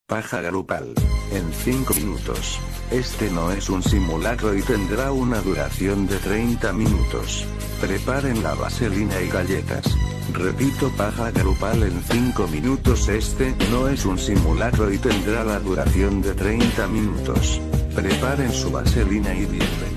Paja grupal. En 5 minutos. Este no es un simulacro y tendrá una duración de 30 minutos. Preparen la vaselina y galletas. Repito, paja grupal en 5 minutos. Este no es un simulacro y tendrá la duración de 30 minutos. Preparen su vaselina y bien.